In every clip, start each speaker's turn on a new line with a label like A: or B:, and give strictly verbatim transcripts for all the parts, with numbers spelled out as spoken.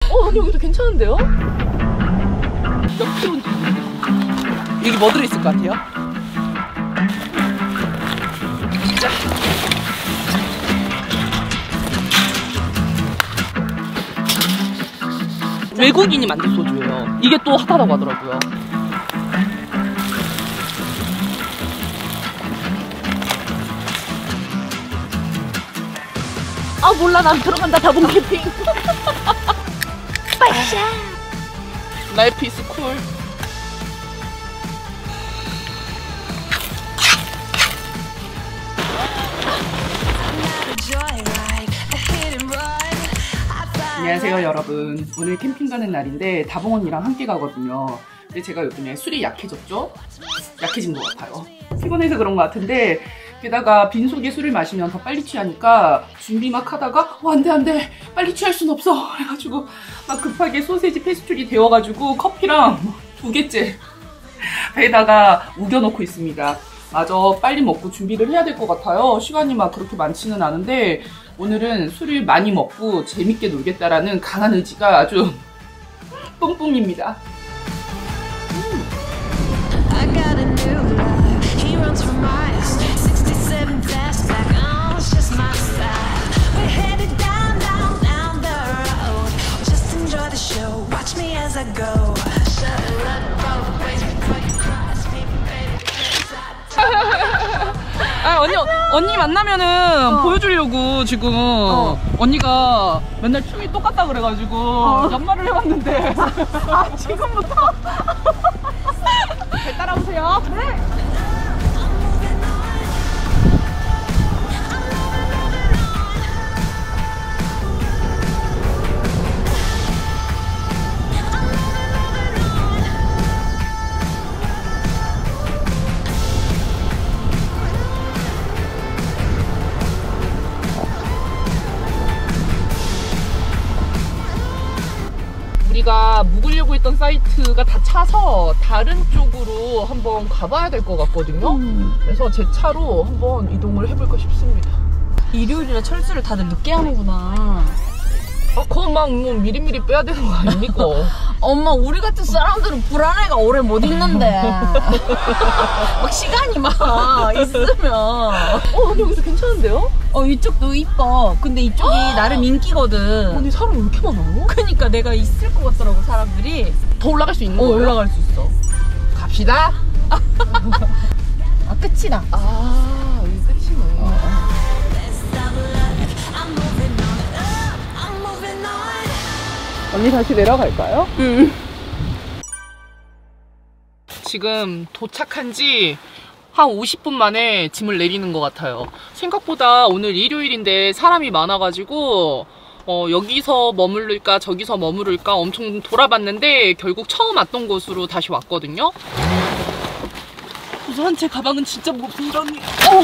A: 어, 언니 여기도 괜찮은데요? 몇 킬로인지. 여기 뭐 들어있을 것 같아요? 자. 외국인이 만든 소주예요. 이게 또 핫하다고 하더라고요. 아 몰라, 난 들어간다. 다봉 캠핑. 빠샤. 라이프 이즈 쿨. 안녕하세요 여러분. 오늘 캠핑 가는 날인데 다봉 언니랑 함께 가거든요. 근데 제가 요즘에 술이 약해졌죠? 약해진 것 같아요. 피곤해서 그런 것 같은데, 게다가 빈속에 술을 마시면 더 빨리 취하니까 준비 막 하다가 어, 안돼 안돼 빨리 취할 순 없어 그래가지고 막 급하게 소세지 페스츄리 데워가지고 커피랑 두 개째 배에다가 우겨놓고 있습니다. 마저 빨리 먹고 준비를 해야 될 것 같아요. 시간이 막 그렇게 많지는 않은데 오늘은 술을 많이 먹고 재밌게 놀겠다라는 강한 의지가 아주 뿜뿜입니다. 아 언니 언니 만나면은 어. 보여주려고 지금 어. 언니가 맨날 춤이 똑같다 그래가지고 어. 연말을 해봤는데 아 지금부터? 잘 따라오세요. 네. 우리가 묵으려고 했던 사이트가 다 차서 다른 쪽으로 한번 가봐야 될 것 같거든요. 음. 그래서 제 차로 한번 이동을 해볼까 싶습니다.
B: 일요일이라 철수를 다들 늦게 하는구나.
A: 아, 그건 막 뭐 미리미리 빼야 되는 거 아닙니까?
B: 엄마, 우리 같은 사람들은 불안해가 오래 못 있는데 막 시간이 막 있으면
A: 어, 언니 여기도 괜찮은데요?
B: 어, 이쪽도 이뻐. 근데 이쪽이 나름 인기거든.
A: 언니 사람 왜 이렇게 많아요?
B: 그니까 내가 있을 것 같더라고, 사람들이.
A: 더 올라갈 수 있는
B: 어,
A: 거예요?
B: 올라갈 수 있어.
A: 갑시다.
B: 아, 끝이다.
A: 아, 여기 끝이네. 어. 언니 다시 내려갈까요?
B: 응.
A: 지금 도착한 지 한 오십 분 만에 짐을 내리는 것 같아요. 생각보다 오늘 일요일인데 사람이 많아가지고 어, 여기서 머무를까 저기서 머무를까 엄청 돌아봤는데 결국 처음 왔던 곳으로 다시 왔거든요. 우선 제 가방은 진짜 못 이러니. 어우.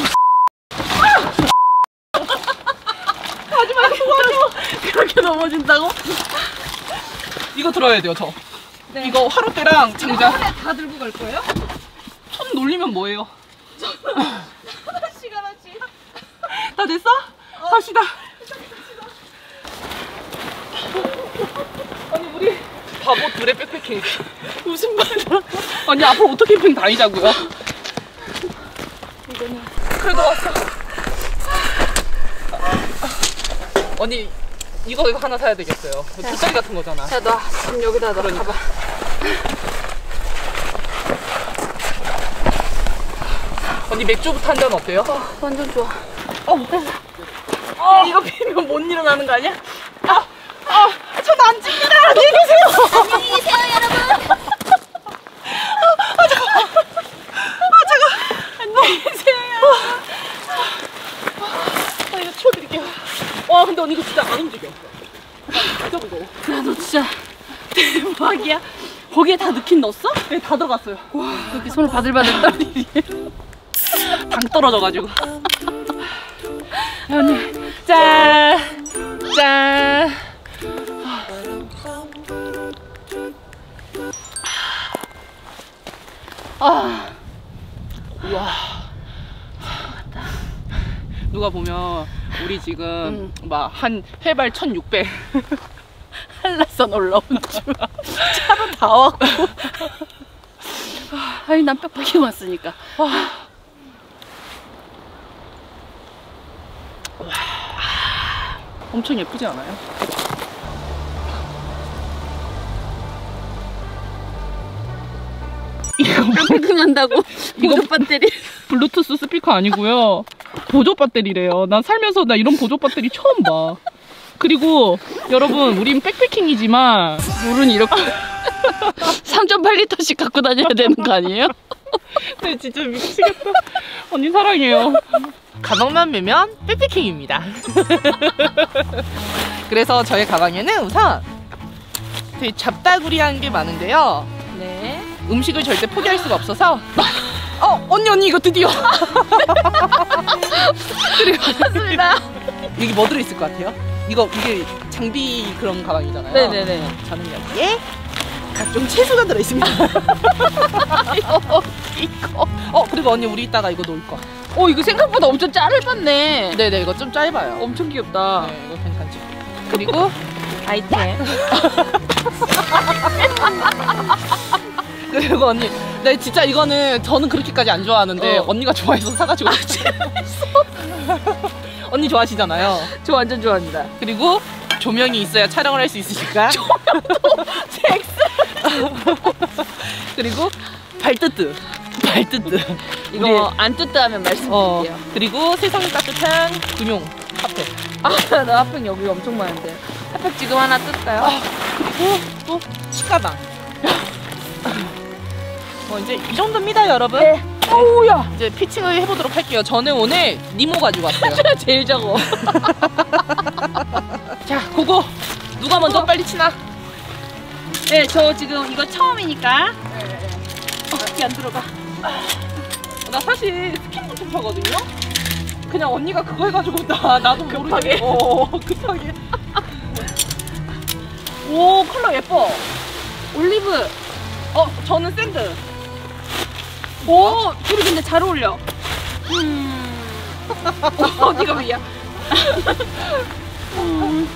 A: 하지마, 도와줘.
B: 그렇게 넘어진다고?
A: 이거 들어야 돼요, 저.
B: 네.
A: 이거 화롯대랑 장작.
B: 다 들고 갈 거예요?
A: 손 놀리면 뭐예요?
B: 하나씩 하나씩.
A: 다 됐어? 어. 갑시다. 아니 우리 바보 둘의 백패킹. 무슨 말이야? 아니 앞으로 오토캠핑 다니자고요. 이거는 그래도 왔어. 언니 이거 이거 하나 사야 되겠어요. 돗자리 같은 거잖아.
B: 자, 놔. 지금 여기다 놔.
A: 그러니까.
B: 봐봐.
A: 언니 맥주부터 한 잔 어때요?
B: 어, 완전 좋아.
A: 어,
B: 어, 이거 피면 못 일어나는 거 아니야?
A: 아, 아, 전 안 찍니다. 안녕히 계세요.
B: 안녕히 계세요, 여러분.
A: 아, 아, 잠깐. 아, 잠깐.
B: 안녕히 계세요.
A: 아, 이거 치워드릴게요. 와, 근데 언니 이거 진짜 안 움직여. 진짜 무거워.
B: 야, 너 진짜 대박이야. 거기에 다 넣긴 넣었어?
A: 네, 다 들어갔어요.
B: 와, 그렇게 손을 바들바들 떨리니.
A: 당 떨어져가지고.
B: 언니, 짠, 짠. 아,
A: 우와. 누가 보면 우리 지금
B: 응.
A: 막 한 해발 천육백
B: 한라산 올라온 줄 차로 다 왔고. 아니 난 빽빽이 왔으니까.
A: 엄청 예쁘지 않아요?
B: 빽빽이 한다고 이거 배터리.
A: 블루투스 스피커 아니고요. 보조 배터리래요. 난 살면서 나 이런 보조 배터리 처음 봐. 그리고 여러분 우린 백패킹이지만
B: 물은 이렇게 삼 점 팔 리터씩 갖고 다녀야 되는 거 아니에요?
A: 네 진짜 미치겠다. 언니 사랑해요. 가방만 매면 백패킹입니다. 그래서 저희 가방에는 우선 되게 잡다구리한 게 많은데요.
B: 네.
A: 음식을 절대 포기할 수가 없어서 어! 언니 언니 이거 드디어! 그리고
B: 맞습니다.
A: 여기 뭐 들어있을 것 같아요? 이거 이게 장비 그런 가방이잖아요.
B: 네네네.
A: 저는 여기에 각종 채소가 들어있습니다.
B: 이거 이거.
A: 어 그리고 언니 우리 이따가 이거 놓을 거.
B: 어 이거 생각보다 엄청 짧았네.
A: 네네 이거 좀 짧아요.
B: 엄청 귀엽다.
A: 네 이거 괜찮지. 그리고
B: 아이템.
A: 그리고 언니 네 진짜 이거는 저는 그렇게까지 안 좋아하는데
B: 어.
A: 언니가 좋아해서 사가지고 언니 좋아하시잖아요.
B: 저 완전 좋아합니다.
A: 그리고 조명이 있어야 촬영을 할 수 있으니까
B: 조명도 섹스.
A: 그리고 발뜨뜨 발뜨뜨
B: 이거 안 뜨뜨하면 말씀드릴게요.
A: 어, 그리고 세상이 따뜻한 군용 핫팩.
B: 아, 나 핫팩 여기 엄청 많은데. 핫팩 지금 하나 뜰까요?
A: 아, 그리고 또 치가방. 뭐 이제 이 정도입니다, 여러분.
B: 네. 어우야.
A: 이제 피칭을 해보도록 할게요. 저는 오늘 니모 가지고 왔어요.
B: 제일 작어.
A: 자, 그거 누가 먼저
B: 어.
A: 빨리 치나?
B: 네, 저 지금 이거 처음이니까. 어, 이게 안 들어가.
A: 나 사실 스킨부터 펴거든요. 그냥 언니가 그거 해가지고 나 나도
B: 급하게.
A: 모르게 어, 급하게. 오 컬러 예뻐.
B: 올리브.
A: 어 저는 샌드.
B: 오, 둘이 근데 잘 어울려. 음. 어디가 위야? 음.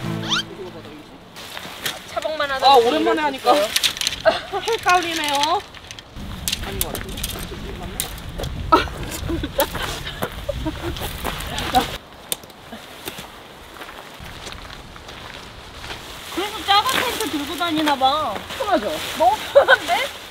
B: 차박만 하다.
A: 아 오랜만에 하니까 헷갈리네요. 아닌 것 같은데?
B: 그래서 작은 텐트 들고 다니나 봐.
A: 편하죠?
B: 너무 편한데?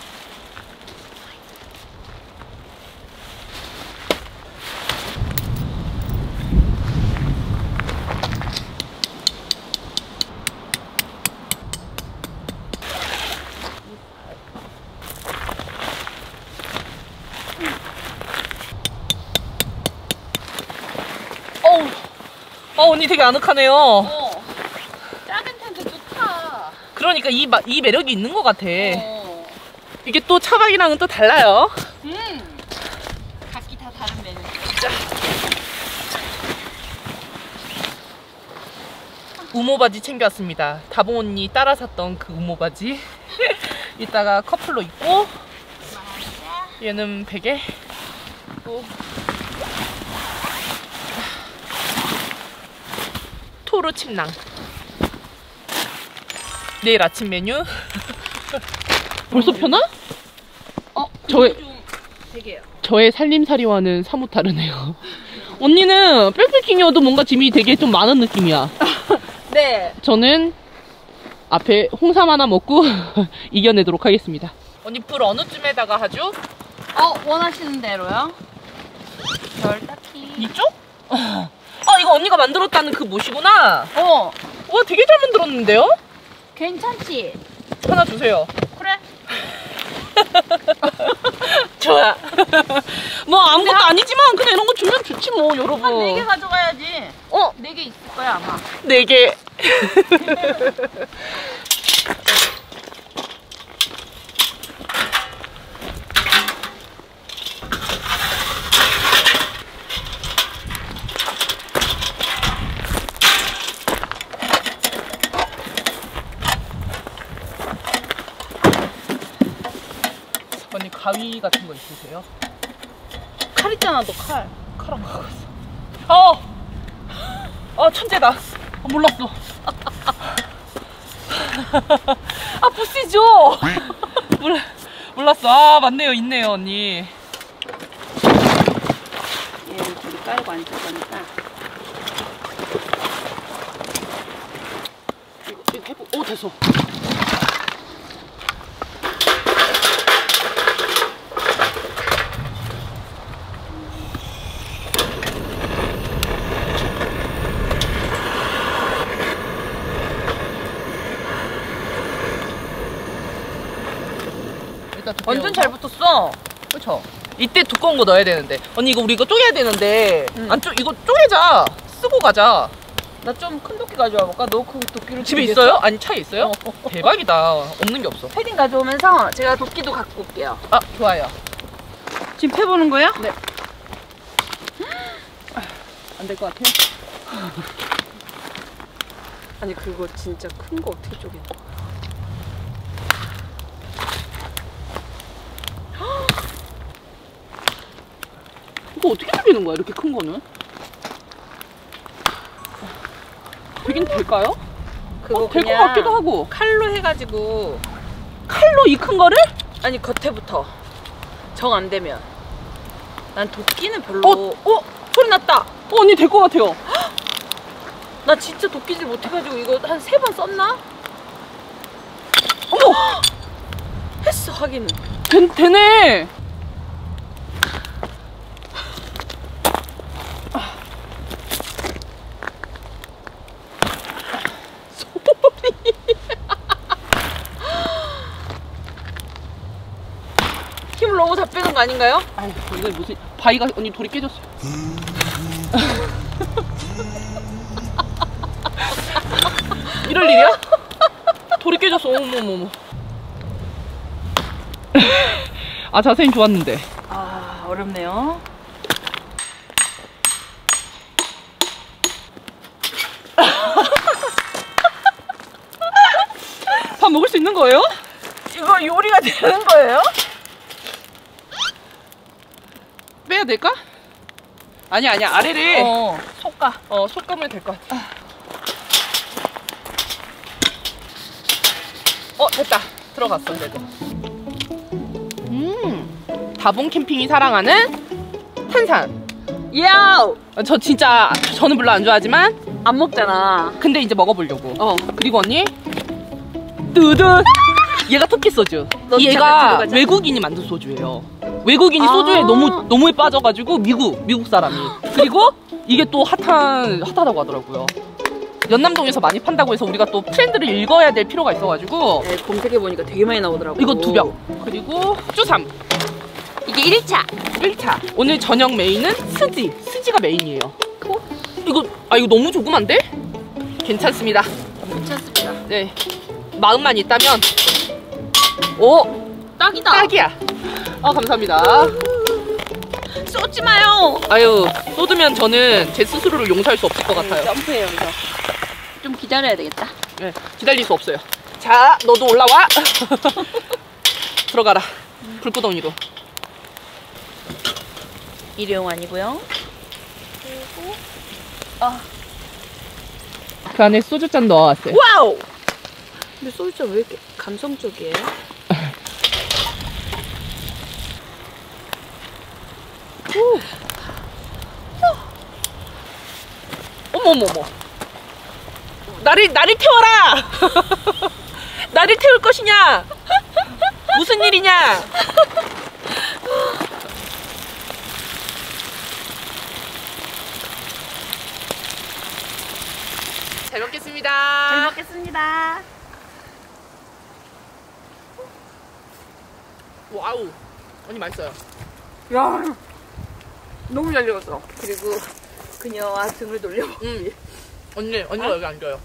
A: 어우, 어 언니 되게 아늑하네요.
B: 어. 작은 텐트 좋다.
A: 그러니까 이, 마, 이 매력이 있는 것 같아.
B: 어.
A: 이게 또 차박이랑은 또 달라요.
B: 음. 각기 다 다른 매력.
A: 우모 바지 챙겨왔습니다. 다봉 언니 따라 샀던 그 우모 바지. 이따가 커플로 입고 얘는 베개. 또 토르 침낭. 내일 아침 메뉴. 벌써 펴나?
B: 어,
A: 저의
B: 좀 되게요.
A: 저의 살림살이와는 사뭇 다르네요. 언니는 백패킹이어도 뭔가 짐이 되게 좀 많은 느낌이야.
B: 네.
A: 저는 앞에 홍삼 하나 먹고 이겨내도록 하겠습니다. 언니 불 어느 쯤에다가 하죠?
B: 어, 원하시는 대로요? 별 딱히.
A: 이쪽? 아 이거 언니가 만들었다는 그 못이구나.
B: 어,
A: 와 되게 잘 만들었는데요?
B: 괜찮지?
A: 하나 주세요.
B: 그래.
A: 좋아. 뭐 아무것도 아니지만 그냥 이런 거 주면 좋지 뭐 여러분.
B: 한 네 개 가져가야지.
A: 어?
B: 네 개 있을 거야 아마.
A: 네 개. 언니 가위 같은 거 있으세요?
B: 칼 있잖아, 너 칼.
A: 칼 안 갖고 왔어. 어! 어 천재다. 어, 몰랐어. 아 부시죠. 몰라 몰랐어. 아 맞네요. 있네요 언니.
B: 얘를 둘이 깔고 앉을 거니까.
A: 이거, 이거 해보. 오 됐어.
B: 완전 잘 붙었어.
A: 그렇죠. 이때 두꺼운 거 넣어야 되는데 언니 이거 우리 이거 쪼개야 되는데
B: 응.
A: 안 쪼 이거 쪼개자. 쓰고 가자.
B: 나 좀 큰 도끼 가져와 볼까? 너 그 도끼를
A: 집에
B: 주겠어?
A: 있어요? 아니 차에 있어요?
B: 어.
A: 대박이다. 없는 게 없어.
B: 패딩 가져오면서 제가 도끼도 갖고 올게요.
A: 아 좋아요.
B: 지금 펴보는 거야?
A: 네. 안 될 것 같아요.
B: 아니 그거 진짜 큰 거 어떻게 쪼개?
A: 이거 어떻게 쪼개는 거야? 이렇게 큰 거는? 되긴 될까요?
B: 그거
A: 어, 될 것
B: 그냥
A: 같기도 하고.
B: 칼로 해가지고.
A: 칼로 이 큰 거를?
B: 아니 겉에부터 정 안 되면. 난 도끼는 별로.
A: 어?
B: 어? 소리 났다.
A: 어, 언니 될 것 같아요.
B: 나 진짜 도끼질 못해가지고 이거 한 세 번 썼나?
A: 어머!
B: 했어 하기는.
A: 되, 되네.
B: 힘을 너무 다 빼는 거 아닌가요?
A: 아유, 이거 무슨 바위가 언니 돌이 깨졌어. 이럴 일이야? 돌이 깨졌어. 어머머머. 아 자세히 좋았는데.
B: 아 어렵네요.
A: 밥 먹을 수 있는 거예요?
B: 이거 요리가 되는 거예요?
A: 빼야 될까? 아니야 아니야 아래를
B: 어 속가.
A: 어 솎으면 될 것 같아. 어 됐다. 들어갔어 이제도. 음 다봉 캠핑이 사랑하는 탄산.
B: 야우!
A: 저 진짜 저는 별로 안 좋아하지만
B: 안 먹잖아.
A: 근데 이제 먹어보려고.
B: 어.
A: 그리고 언니 뜨드. 얘가 터키 소주.
B: 너
A: 얘가
B: 잠깐 들어가자.
A: 외국인이 만든 소주예요. 외국인이
B: 아.
A: 소주에 너무 너무 빠져가지고 미국 미국 사람이. 그리고 이게 또 핫한 핫하다고 하더라고요. 연남동에서 많이 판다고 해서 우리가 또 트렌드를 읽어야 될 필요가 있어가지고
B: 네, 검색해보니까 되게 많이 나오더라고.
A: 이거 두 병. 그리고 쭈삼.
B: 이게 일 차.
A: 일 차. 오늘 저녁 메인은 스지. 스지가 메인이에요. 이거 아 이거 너무 조그만데? 괜찮습니다.
B: 괜찮습니다.
A: 네. 마음만 있다면 오
B: 딱이다.
A: 딱이야. 아 감사합니다.
B: 쏘지 마요.
A: 아유 쏟으면 저는 제 스스로를 용서할 수 없을 것 같아요.
B: 점프해요, 여기서. 좀 기다려야 되겠다.
A: 네, 기다릴 수 없어요. 자 너도 올라와. 들어가라. 불구덩이로.
B: 일회용 아니고요. 그리고 아
A: 그 안에 소주잔 넣어왔어요.
B: 와우. 근데 소주잔 왜 이렇게 감성적이에요?
A: 오. 어머머머. 나를 나를 태워라. 나를 태울 것이냐? 무슨 일이냐? 잘 먹겠습니다.
B: 잘 먹겠습니다.
A: 와우. 언니 맛있어요.
B: 야, 너무 잘 익었어. 그리고 그녀와 등을 돌려.
A: 음. 언니 언니가 여기 앉아요.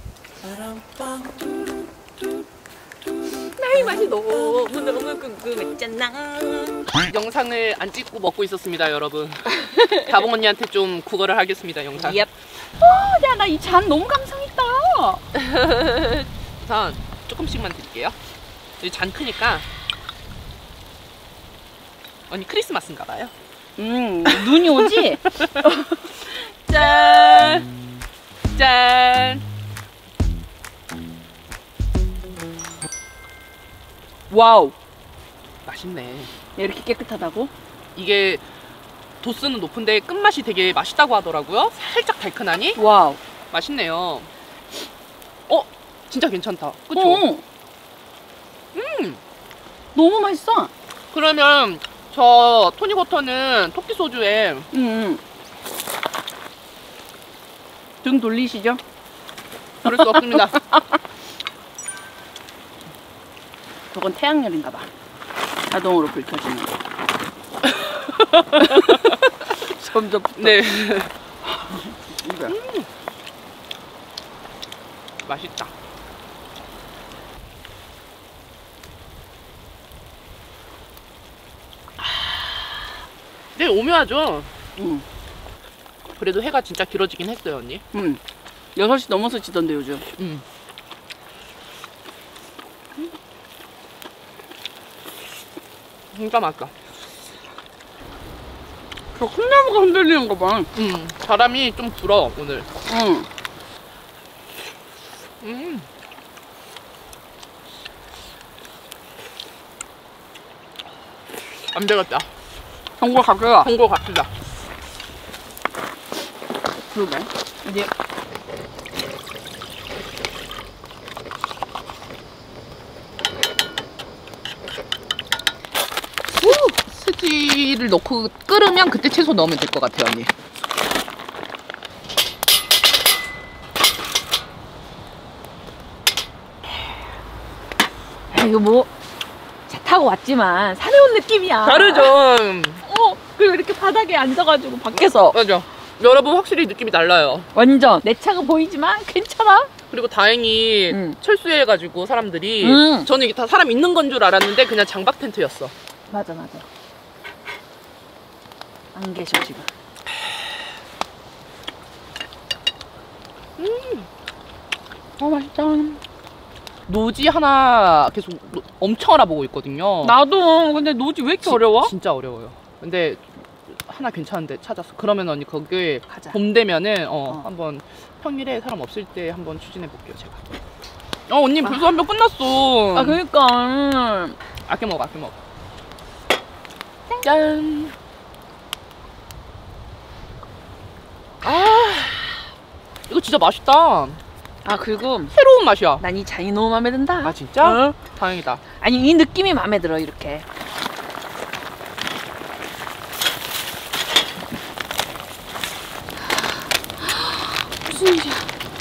B: 나의 맛이 너무 너무 궁금했잖아.
A: 영상을 안 찍고 먹고 있었습니다, 여러분. 다봉 언니한테 좀 구걸을 하겠습니다, 영상.
B: 옙. 어, 야, 나 이 잔 너무 감성 있다.
A: 우선 조금씩만 드릴게요. 여기 잔 크니까. 언니 크리스마스인가 봐요.
B: 음, 눈이 오지?
A: 짠! 짠!
B: 와우.
A: 맛있네.
B: 이렇게 깨끗하다고?
A: 이게 도수는 높은데 끝맛이 되게 맛있다고 하더라고요. 살짝 달큰하니
B: 와우.
A: 맛있네요. 어? 진짜 괜찮다. 그쵸?
B: 어.
A: 음.
B: 너무 맛있어.
A: 그러면 저 토닉워터는 토끼 소주에
B: 음. 등 돌리시죠?
A: 그럴 수 없습니다.
B: 저건 태양열인가 봐. 자동으로 불 켜지는 거. 점점 붙어.
A: 네.
B: 음.
A: 맛있다. 네, 오묘하죠?
B: 음.
A: 그래도 해가 진짜 길어지긴 했어요, 언니.
B: 음. 여섯 시 넘어서 지던데 요즘.
A: 음. 진짜 맛있다.
B: 저 콩나무가 흔들리는 거 봐.
A: 음, 바람이 좀 불어, 오늘.
B: 응.
A: 음. 안 되겠다.
B: 정보 갈게요.
A: 홍보 갑시다.
B: 그러게. 이제
A: 스지를 넣고 끓으면 그때 채소 넣으면 될 것 같아요, 언니.
B: 아, 이거 뭐 차 타고 왔지만 산에 온 느낌이야.
A: 다르죠?
B: 어, 그리고 이렇게 바닥에 앉아가지고 밖에서
A: 맞아. 여러분 확실히 느낌이 달라요.
B: 완전 내 차가 보이지만 괜찮아.
A: 그리고 다행히
B: 음.
A: 철수해가지고 사람들이
B: 음.
A: 저는 이게 다 사람 있는 건 줄 알았는데 그냥 장박 텐트였어.
B: 맞아 맞아. 안 계셔 지금.
A: 음.
B: 어 맛있다.
A: 노지 하나 계속 노- 엄청 알아보고 있거든요.
B: 나도 근데 노지 왜 이렇게 어려워?
A: 진짜 어려워요. 근데 하나 괜찮은데 찾았어. 그러면 언니 거기
B: 가자.
A: 봄 되면은 어,
B: 어.
A: 한번 평일에 사람 없을 때 한번 추진해 볼게요 제가. 어 언니 벌써 한 병 끝났어.
B: 아 그러니까. 음.
A: 아껴 먹어 아껴 먹어. 짠. 아 이거 진짜 맛있다.
B: 아 그리고
A: 새로운 맛이야.
B: 난 이 잔이 너무 마음에 든다.
A: 아 진짜?
B: 어?
A: 다행이다.
B: 아니 이 느낌이 마음에 들어 이렇게. 무슨 일이야?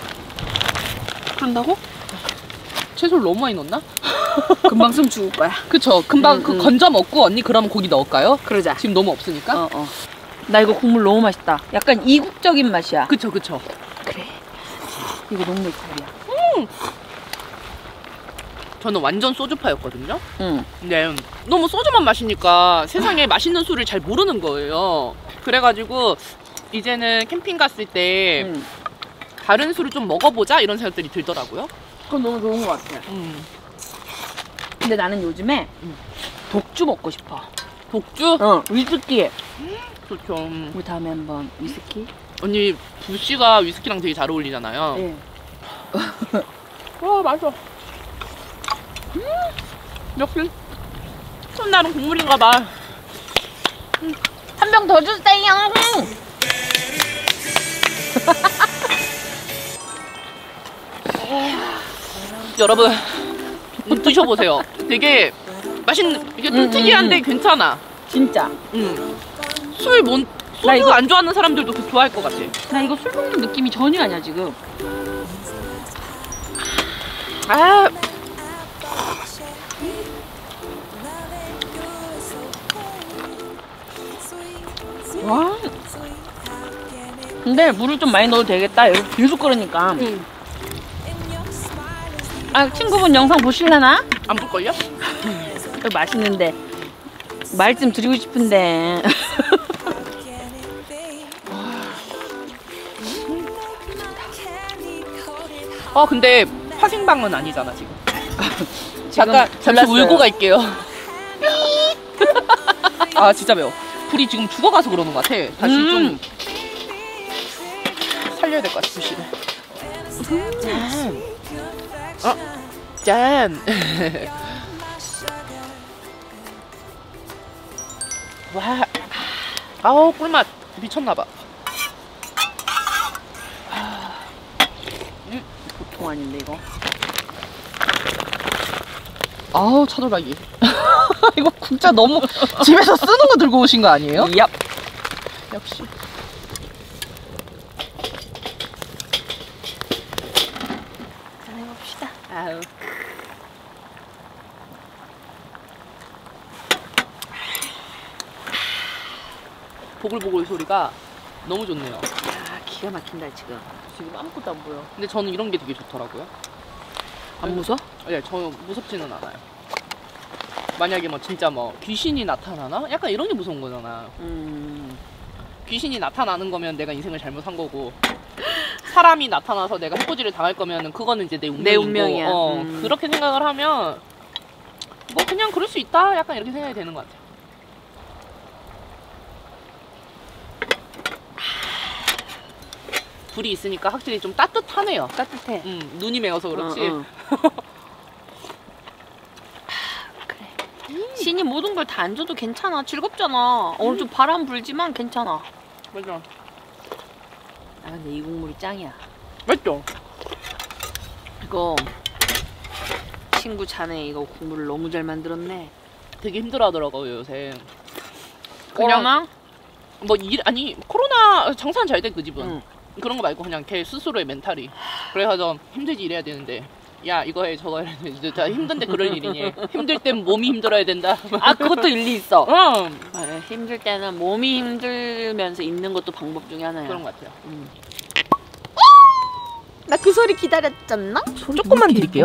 B: 그런다고?
A: 채소를 너무 많이 넣었나?
B: 금방 숨 죽을 거야.
A: 그쵸. 금방
B: 음,
A: 그
B: 음.
A: 건져 먹고 언니 그러면 고기 넣을까요?
B: 그러자.
A: 지금 너무 없으니까.
B: 어 어. 나 이거 국물 너무 맛있다. 약간 이국적인 맛이야.
A: 그쵸 그쵸.
B: 그래. 이거 너무 내 스타일이야.
A: 저는 완전 소주파였거든요.
B: 응.
A: 근데 너무 소주만 마시니까 세상에 맛있는 술을 잘 모르는 거예요. 그래가지고 이제는 캠핑 갔을 때
B: 응.
A: 다른 술을 좀 먹어보자 이런 생각들이 들더라고요.
B: 그건 너무 좋은 것 같아.
A: 음.
B: 근데 나는 요즘에
A: 응.
B: 독주 먹고 싶어.
A: 독주?
B: 어. 위스키.
A: 좋죠. 음.
B: 우리 다음에 한번 위스키.
A: 언니 부씨가 위스키랑 되게 잘 어울리잖아요.
B: 네.
A: 와 맛있어. 음, 역시 손나는 국물인가 봐.
B: 한 병 더 주세요.
A: 여러분 음, 드셔보세요. 되게 맛있는 이게 좀
B: 음,
A: 특이한데
B: 음,
A: 괜찮아.
B: 진짜.
A: 음. 술 뭔, 소주
B: 나 이거-
A: 안 좋아하는 사람들도 그 좋아할 것 같아.
B: 나 이거 술 먹는 느낌이 전혀 아니야 지금.
A: 아,
B: 와. 근데 물을 좀 많이 넣어도 되겠다. 여기 계속 끓으니까.
A: 음.
B: 아 친구분 영상 보실래나?
A: 안 볼걸요?
B: 이거 맛있는데 말씀 드리고 싶은데.
A: 아 근데 파생방은 아니잖아 지금. 잠깐 잠시
B: 잘랐어요.
A: 울고 갈게요. 아 진짜 매워. 불이 지금 죽어가서 그러는 것 같아. 다시
B: 음.
A: 좀 살려야 될 것 같아 불씨를. 짠. 어, 짠. 와, 아우 꿀맛 미쳤나봐.
B: 음, 보통 아닌데 이거.
A: 아우 차돌박이. 이거 진짜 너무 집에서 쓰는 거 들고 오신 거 아니에요?
B: 얍.
A: 역시.
B: 자, 해봅시다. 아우.
A: 보글보글 소리가 너무 좋네요.
B: 아, 기가 막힌다 지금. 지금 아무것도 안 보여.
A: 근데 저는 이런 게 되게 좋더라고요.
B: 안 무서워?
A: 네, 저 무섭지는 않아요. 만약에 뭐 진짜 뭐 귀신이 나타나나? 약간 이런 게 무서운 거잖아.
B: 음.
A: 귀신이 나타나는 거면 내가 인생을 잘못 산 거고, 사람이 나타나서 내가 해코지를 당할 거면은 그거는 이제 내 운명이고,
B: 내 운명이야.
A: 어,
B: 음.
A: 그렇게 생각을 하면 뭐 그냥 그럴 수 있다. 약간 이렇게 생각이 되는 것 같아요. 불이 있으니까 확실히 좀 따뜻하네요.
B: 따뜻해.
A: 음, 눈이 매워서 그렇지.
B: 어, 어. 그래. 신이 모든 걸 다 안 줘도 괜찮아. 즐겁잖아. 오늘 좀 바람 불지만 괜찮아.
A: 맞아.
B: 아, 근데 이 국물이 짱이야.
A: 맞죠?
B: 이거 친구 자네 이거 국물을 너무 잘 만들었네.
A: 되게 힘들어하더라고요 요새.
B: 그냥
A: 뭐 일 아니 코로나 장사는 잘 돼 그 집은.
B: 응.
A: 그런 거 말고 그냥 걔 스스로의 멘탈이. 그래서 힘들지 이래야 되는데, 야 이거 해 저거 해. 이제 다 힘든데 그럴 일이니. 힘들 땐 몸이 힘들어야 된다.
B: 아, 그것도 일리 있어.
A: 응.
B: 아, 힘들 때는 몸이 힘들면서 있는 것도 방법 중에 하나야.
A: 그런 것 같아요.
B: 음. 나 그 소리 기다렸잖아?
A: 조금만 드릴게요.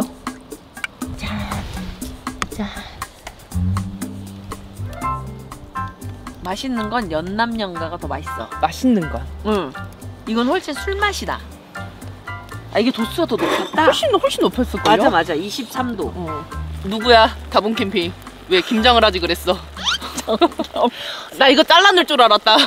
B: 맛있는 건 연남연가가 더 맛있어.
A: 맛있는 거.
B: 응. 이건 훨씬 술 맛이다. 아, 이게 도수가 더 높았다.
A: 훨씬 훨씬 높았을 거예요.
B: 맞아 맞아. 이십삼 도.
A: 어. 누구야? 다봉 캠핑. 왜 김장을 하지 그랬어? 나 이거 잘라낼 줄 알았다.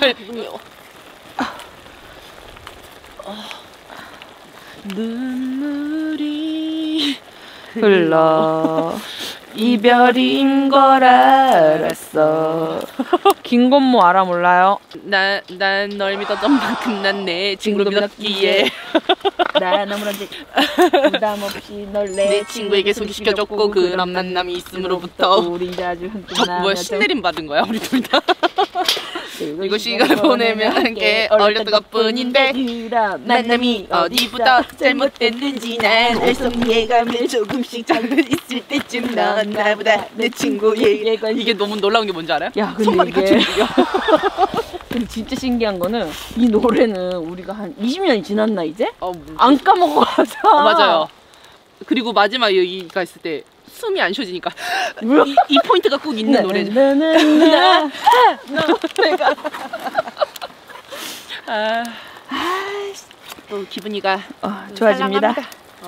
A: 눈물이 흘러 이별인 걸 알았어.
B: 김건모 알아 몰라요?
A: 난 널 믿었던 만큼 난 내 친구를 믿었기에
B: 나 너무나지 부담 없이 널
A: 내 친구에게 소개시켜줬고 그런 만남이 있음으로부터
B: 우리 자주
A: 저 뭐야 신내림 받은 거야 우리 둘 다. 이거 시간을 보내면 함께 어렸던 것뿐인데 만남이 어디부터 잘못됐는지 난 벌써 이해감을 조금씩 잡고 있을 때쯤 넌 나보다 내 친구의 이게 너무 놀라운 게 뭔지 알아요?
B: 야, 근데
A: 손발이 같이
B: 이게-
A: 움직여.
B: 근데 진짜 신기한 거는 이 노래는 우리가 한 이십 년이 지났나 이제?
A: 어,
B: 안 까먹어서.
A: 어, 맞아요. 그리고 마지막 여기가 있을 때 숨이 안 쉬어지니까 이, 이 포인트가 꼭 있는 노래죠.
B: 나나나나
A: 내가 아, 또 기분이가
B: 어, 좋아집니다.
A: 살랑합니다. 어.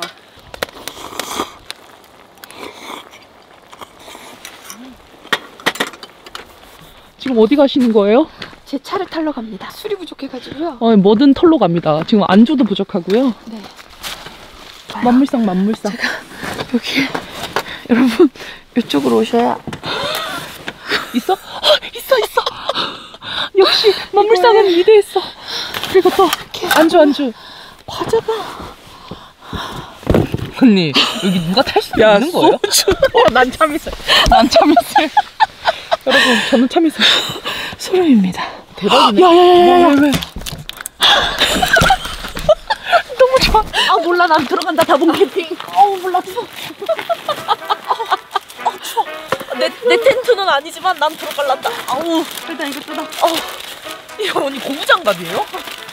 A: 지금 어디 가시는 거예요?
B: 제 차를 타러 갑니다. 술이 부족해가지고요.
A: 어, 뭐든 털로 갑니다. 지금 안주도 부족하고요.
B: 네.
A: 만물상 만물상.
B: 여기 여러분 이쪽으로 오셔야
A: 있어? 어, 있어 있어. 역시 만물상은 위대했어. 그리고 또 안주 안주.
B: 과자가
A: 언니 여기 누가 탈 수 있는 거예요? 어, 난 참이슬. 난 참이슬. 여러분 저는 참이슬.
B: 소름입니다.
A: 대박이네.
B: 야야야야야.
A: 왜, 왜? 너무 좋아.
B: 아 몰라 난 들어간다 다봉 캠핑. 어우 몰랐어. 아 추워. 내, 내 텐트는 아니지만 난 들어갈란다. 아우 일단 이거 뜯어. 어.
A: 이거 언니 고무장갑이에요?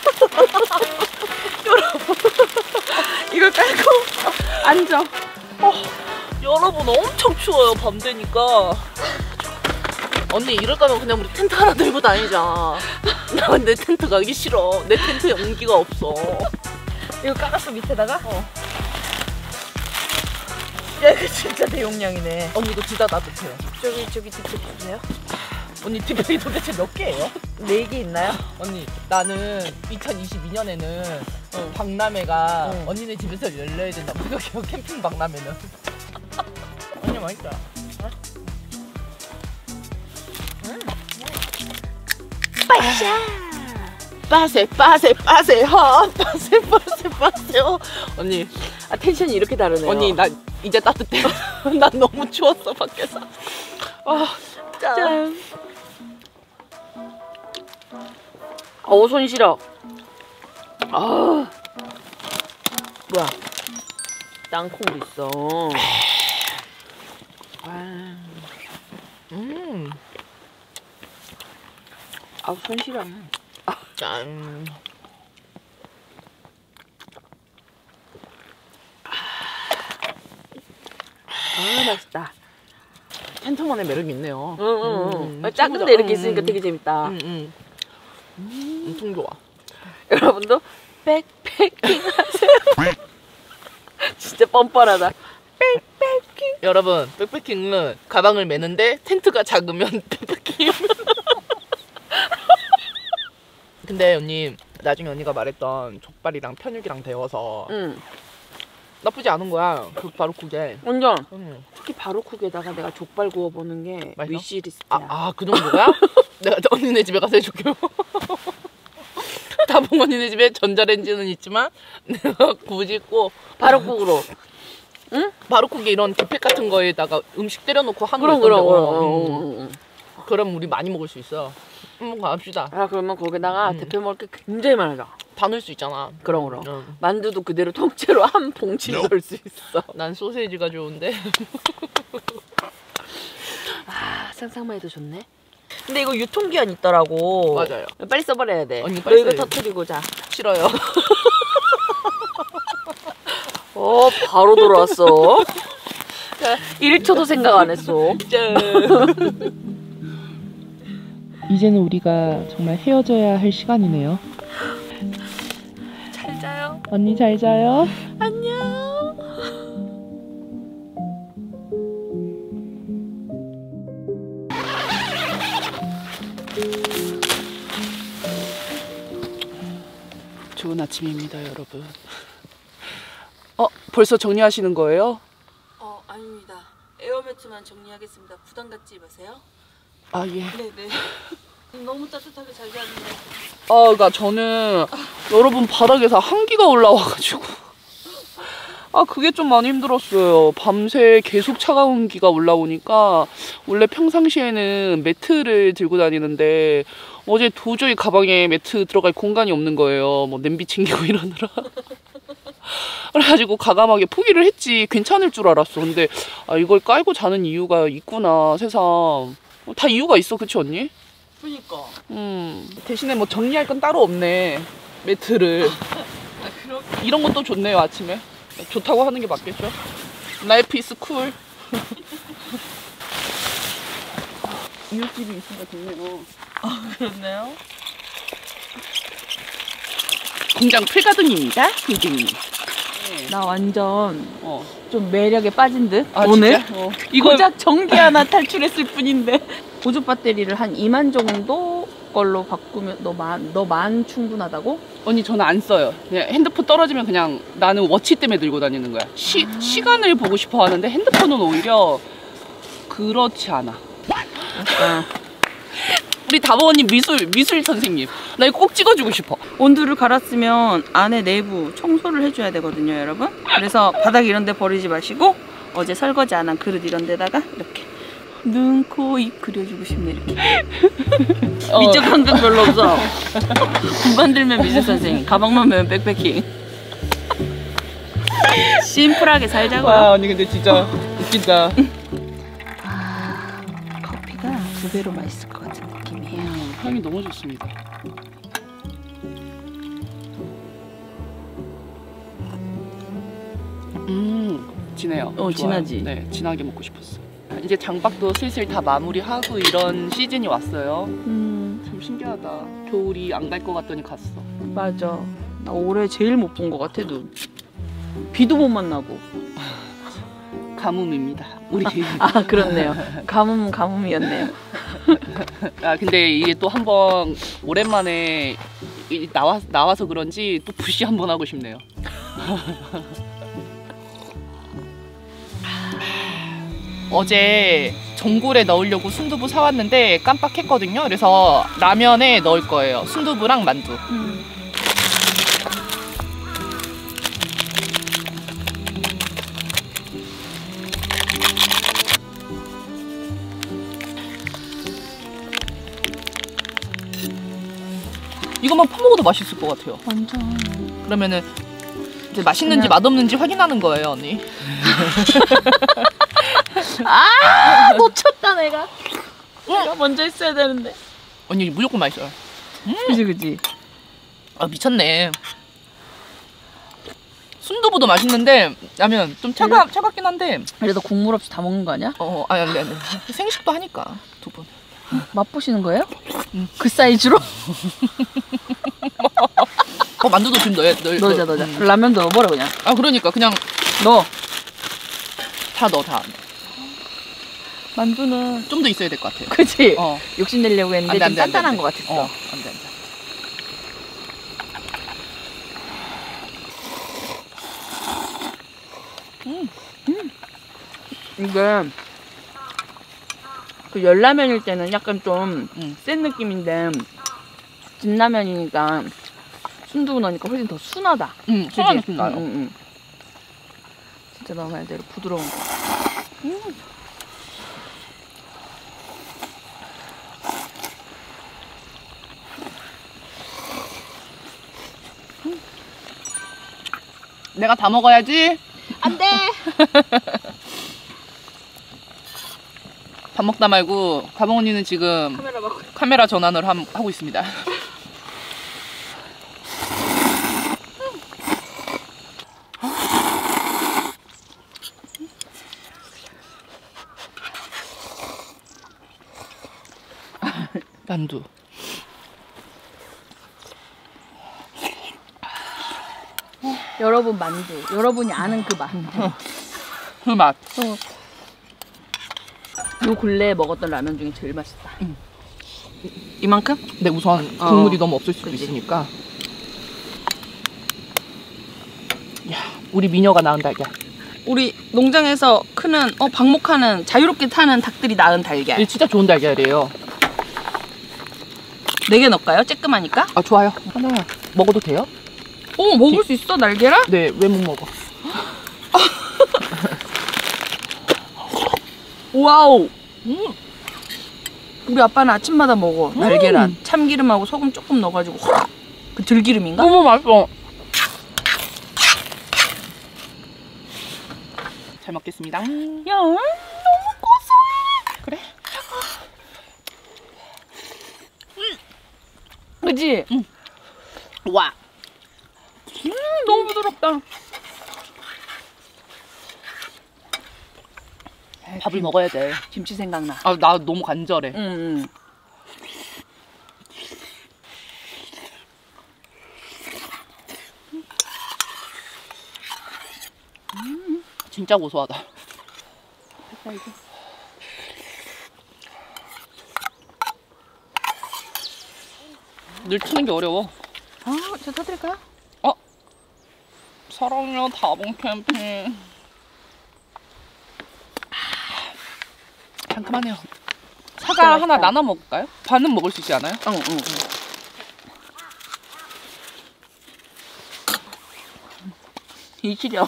B: 여러분 이걸 깔고 앉아. 어, 여러분 엄청 추워요 밤 되니까.
A: 언니 이럴 거면 그냥 우리 텐트 하나 들고 다니자. 나 근데 텐트 가기 싫어. 내 텐트에 온기가 없어.
B: 이거 깔았어 밑에다가?
A: 어.
B: 야 이거 진짜 대용량이네.
A: 언니 이거 진짜 따뜻해요.
B: 저기 저기 뒤쪽 보세요.
A: 언니 디베이 도대체 몇 개예요?
B: 네 개 있나요?
A: 언니 나는 이천이십이 년에는
B: 응.
A: 박람회가
B: 응.
A: 언니네 집에서 열려야 된다고 생각해요. 캠핑 박람회는. 언니 맛있다.
B: 빠샤.
C: 빠세 빠세 빠세 하 빠세 빠세 빠세 어. 언니
B: 아 텐션이 이렇게 다르네요.
C: 언니 나 이제 따뜻해. 난 너무 추웠어 밖에서. 아
B: 짠. 어우 손 시려. 아 뭐야? 땅콩도 있어. 와.
C: 음.
B: 아우 손 시려.
C: 짠.
B: 아 맛있다.
C: 팬텀만의 매력이 있네요.
B: 응응응.
C: 음,
B: 작은데
C: 친구들.
B: 이렇게 있으니까
C: 음,
B: 되게 재밌다.
C: 음, 음. 음, 엄청 좋아.
B: 여러분도 백패킹 하세요. 진짜 뻔뻔하다. 백패킹.
C: 여러분 백패킹은 가방을 매는데 텐트가 작으면 백패킹이면. 근데 언니 나중에 언니가 말했던 족발이랑 편육이랑 데워서
B: 응.
C: 나쁘지 않은 거야. 그 바로쿡에.
B: 완전.
C: 음.
B: 특히 바로쿡에다가 내가 족발 구워보는 게
C: 맛있어?
B: 위시리스트야.
C: 아, 아, 그 정도야? 내가 언니네 집에 가서 해줄게요. 다봉 언니네 집에 전자레인지는 있지만 내가 굳이 꼭
B: 바로쿡으로. 응?
C: 바로쿡에 이런 뷔페 같은 거에다가 음식 때려놓고 하는
B: 그럼
C: 거
B: 그럼
C: 있던데.
B: 그럼.
C: 어,
B: 응,
C: 음.
B: 응, 응.
C: 그럼 우리 많이 먹을 수 있어. 한번 갑시다.
B: 아 그러면 거기다가
C: 음.
B: 대표 먹을 게 굉장히 많아.
C: 다 넣을 수 있잖아.
B: 그럼 그럼.
C: 음.
B: 만두도 그대로 통째로 한 봉지 넣을 수 있어.
C: 난 소세지가 좋은데.
B: 아 상상만 해도 좋네. 근데 이거 유통기한 있더라고.
C: 맞아요.
B: 빨리 써버려야 돼.
C: 언니
B: 너
C: 빨리
B: 이거
C: 써요.
B: 터트리고 자.
C: 싫어요.
B: 어 바로 돌아왔어. 일 초도 생각 안 했어.
C: 이제는 우리가 정말 헤어져야 할 시간이네요.
B: 잘 자요.
C: 언니 잘 자요.
B: 안녕.
A: 좋은 아침입니다, 여러분. 어, 벌써 정리하시는 거예요?
B: 어 아닙니다. 에어매트만 정리하겠습니다. 부담 갖지 마세요.
A: 아, 예.
B: 네네. 너무 따뜻하게 잘 잤는데.
A: 아, 그러니까 저는 여러분 바닥에서 한기가 올라와가지고 아 그게 좀 많이 힘들었어요. 밤새 계속 차가운 기가 올라오니까 원래 평상시에는 매트를 들고 다니는데 어제 도저히 가방에 매트 들어갈 공간이 없는 거예요. 뭐 냄비 챙기고 이러느라. 그래가지고 가감하게 포기를 했지. 괜찮을 줄 알았어. 근데 아, 이걸 깔고 자는 이유가 있구나. 세상 다 이유가 있어. 그치 언니?
B: 그니까.
A: 음 대신에 뭐 정리할 건 따로 없네. 매트를.
B: 아,
A: 이런 것도 좋네요. 아침에 좋다고 하는 게 맞겠죠? Life is cool. 이웃집이 있으니까 좋네요.
B: 아 그렇네요.
A: 공장 풀가둥입니다. 선생님.
B: 나 완전
A: 어.
B: 좀 매력에 빠진 듯.
A: 아,
B: 오늘
A: 진짜? 어.
B: 이거 고작 전기 하나 탈출했을 뿐인데 보조 배터리를 한 이만 정도 걸로 바꾸면 너만 너만 충분하다고?
A: 언니 저는 안 써요. 그냥 핸드폰 떨어지면 그냥 나는 워치 때문에 들고 다니는 거야. 시,
B: 아.
A: 시간을 보고 싶어 하는데 핸드폰은 오히려 그렇지 않아.
B: 아.
A: 우리 다보 언니 미술 미술 선생님. 나 이거 꼭 찍어주고 싶어.
B: 온도를 갈았으면 안에 내부 청소를 해줘야 되거든요, 여러분. 그래서 바닥 이런 데 버리지 마시고 어제 설거지 안 한 그릇 이런 데다가 이렇게 눈, 코, 입 그려주고 싶네 이렇게.
A: 어.
B: 미적 감각 별로 없어. 공간 들면 미술 선생님, 가방만 메면 백패킹. 심플하게 살자고요.
A: 와 언니 근데 진짜 웃긴다.
B: 아, 커피가 두 배로 맛있을 것 같은 느낌이에요.
A: 음, 향이 너무 좋습니다. 음 진해요.
B: 어,
A: 좋아요.
B: 진하지?
A: 네 진하게 먹고 싶었어. 이제 장박도 슬슬 다 마무리하고 이런 시즌이 왔어요.
B: 음,
A: 참 신기하다. 겨울이 안 갈 것 같더니 갔어.
B: 맞아. 나 올해 제일 못 본 것 같아, 눈. 비도 못 만나고.
A: 가뭄입니다. 우리.
B: 아, 그렇네요. 가뭄, 가뭄이었네요.
A: 아 근데 이게 또 한번 오랜만에 이- 나와 나와서 그런지 또 부시 한번 하고 싶네요. 어제
C: 전골에 넣으려고 순두부 사왔는데 깜빡했거든요. 그래서 라면에 넣을 거예요. 순두부랑 만두.
B: 음.
C: 이것만 퍼먹어도 맛있을 것 같아요.
B: 완전.
C: 그러면은 이제 맛있는지
B: 그냥...
C: 맛없는지 확인하는 거예요, 언니.
B: 아, 놓쳤다 내가. 내가 먼저 했어야 되는데.
C: 언니 무조건 맛있어요.
B: 음. 그지 그지.
C: 아 미쳤네. 순두부도 맛있는데 라면 좀 차가 차갑긴 한데.
B: 그래도 국물 없이 다 먹는 거 아니야?
C: 어, 아니 아니 아니. 생식도 하니까 두 분.
B: 맛보시는 거예요?
C: 응.
B: 그 사이즈로?
C: 어 만두도 좀 넣어 넣어.
B: 넣자 넣자. 음. 라면도 넣어버려 그냥.
C: 아 그러니까 그냥
B: 넣어.
C: 다 넣어 다.
B: 만두는
C: 좀 더 있어야 될 것 같아요.
B: 그치?
C: 어.
B: 욕심내려고 했는데
C: 안 돼,
B: 좀
C: 안 돼,
B: 단단한
C: 안 돼.
B: 것 같았어.
C: 어, 안 돼, 안 돼.
B: 음. 음. 이게 그 열라면일 때는 약간 좀 센
C: 음.
B: 느낌인데 진라면이니까 순두부 넣으니까 훨씬 더 순하다.
C: 응, 순한 느낌 나요.
B: 응, 응, 응. 진짜 너 말대로 부드러운 거. 음.
C: 내가 다 먹어야지.
B: 안 돼.
C: 밥 먹다 말고 가봉 언니는 지금
B: 카메라 막
C: 카메라 전환을 함, 하고 있습니다. 만두.
B: 여러분 만두. 여러분이 아는 그 맛.
C: 그 맛.
B: 어. 요 근래에 먹었던 라면 중에 제일 맛있다.
C: 응.
B: 이만큼?
C: 네, 우선
B: 어.
C: 국물이 너무 없을 수도
B: 그치.
C: 있으니까. 야, 우리 미녀가 낳은 달걀.
B: 우리 농장에서 크는 어 방목하는 자유롭게 타는 닭들이 낳은 달걀.
C: 이게 진짜 좋은 달걀이에요.
B: 네 개 넣을까요? 쬐끔하니까?
C: 아, 좋아요. 하나 먹어도 돼요?
B: 어, 먹을 수 있어, 날개라?
C: 네, 왜 못 먹어?
B: 와우.
C: 음.
B: 우리 아빠는 아침마다 먹어, 날계란. 음. 참기름하고 소금 조금 넣어가지고 호락! 그 들기름인가?
C: 너무 맛있어. 잘 먹겠습니다.
B: 야, 너무 고소해.
C: 그래?
B: 음. 그치?
C: 응. 와.
B: 음, 너무 부드럽다.
C: 밥을 먹어야 돼.
B: 김치 생각나.
C: 아, 나 너무 간절해.
B: 응, 응.
C: 음, 진짜 고소하다. 늘 치는 게 어려워.
B: 아, 저 터뜨릴까요?
C: 어? 사랑해요, 다봉 캠핑. 상큼하네요. 사과 하나 나눠 먹을까요? 반은 먹을 수 있지 않아요?
B: 응, 응. 이 시려.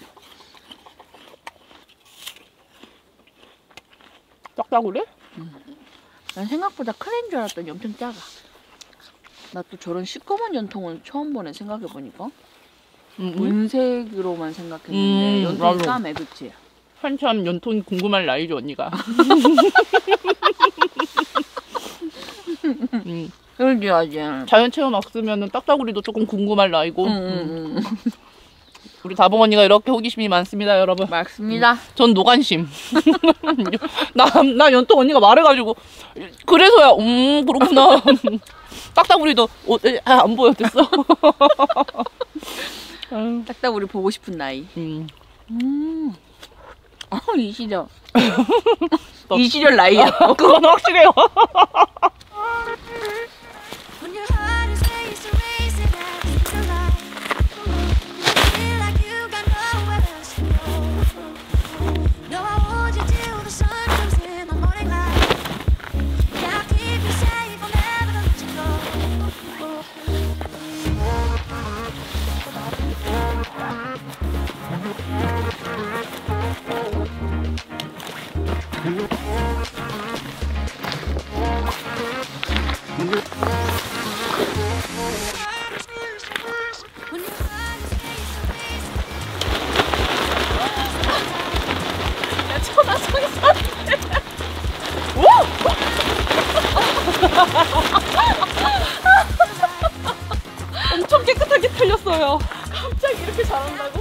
C: 짝짝우리?
B: 응. 난 생각보다 큰 애인 줄 알았더니 엄청 작아. 나 또 저런 시꺼먼 연통을 처음 보네, 생각해보니까.
C: 음, 음.
B: 은색으로만 생각했는데
C: 음,
B: 연통이
C: 맞아.
B: 까매, 그치?
C: 한참 연통이 궁금할 나이죠, 언니가. 음.
B: 그러지, 아직.
C: 자연 체험 없으면 딱따구리도 조금 궁금할 나이고.
B: 응, 응, 응.
C: 우리 다봉 언니가 이렇게 호기심이 많습니다, 여러분.
B: 맞습니다.
C: 음. 전 노관심. 나, 나 연통 언니가 말해가지고 그래서야 음 그렇구나. 딱따구리도 어, 아, 안 보였댔어.
B: 딱딱 우리 보고 싶은 나이.
C: 음.
B: 음. 아, 이 시절. 이 시절 나이야.
C: 아, 그건 확실해요.
D: When your heart is racing, racing after the light, feel like you got nowhere else to go. No, I want you till the sun comes in. I'm
C: 야, 천하장사. 엄청 깨끗하게 털렸어요. 갑자기 이렇게 잘한다고?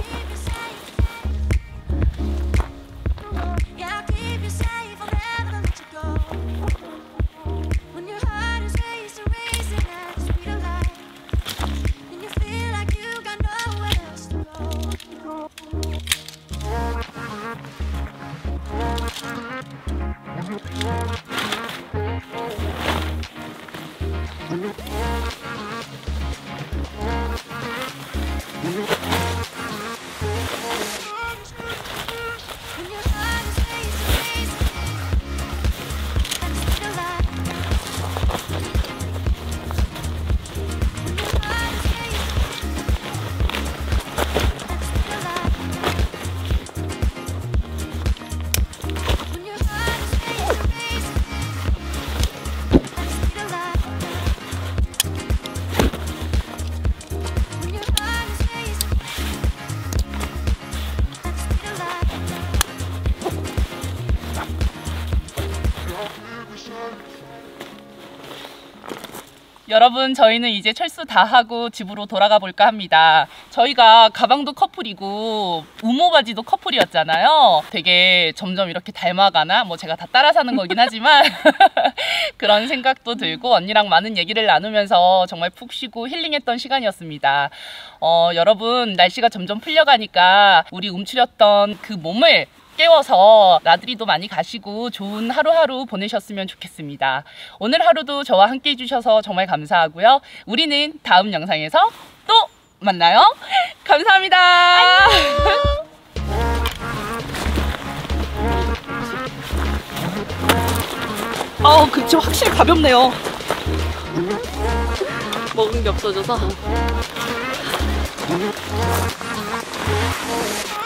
D: Yeah, I'll keep you safe, I'll never let you go. When your heart is racing, racing at the speed of light, and you feel like you got nowhere else to go. When your heart is racing, racing at the speed of light. When your heart is racing at the speed of light. When your heart is racing, racing at the speed of light. When your heart is racing at the speed of light.
C: 여러분, 저희는 이제 철수 다 하고 집으로 돌아가 볼까 합니다. 저희가 가방도 커플이고 우모 바지도 커플이었잖아요. 되게 점점 이렇게 닮아가나? 뭐 제가 다 따라 사는 거긴 하지만 그런 생각도 들고 언니랑 많은 얘기를 나누면서 정말 푹 쉬고 힐링했던 시간이었습니다. 어, 여러분, 날씨가 점점 풀려가니까 우리 움츠렸던 그 몸을 깨워서 나들이도 많이 가시고 좋은 하루하루 보내셨으면 좋겠습니다. 오늘 하루도 저와 함께 해주셔서 정말 감사하고요. 우리는 다음 영상에서 또 만나요. 감사합니다.
B: 아, 그쵸. 확실히 가볍네요. 먹은 게 없어져서.